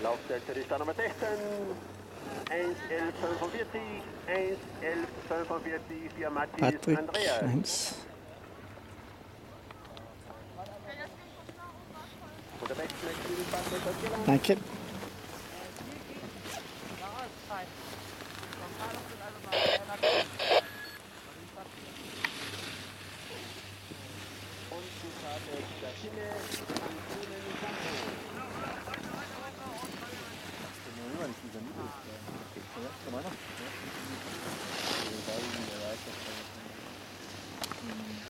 Laufstelle ist da Nummer 16, 1:11:45, 1:11:45 für Matthias Patrick Andreas. 1. Und der Wechsel ist Patrick. Danke. Und die Karte der Schiene.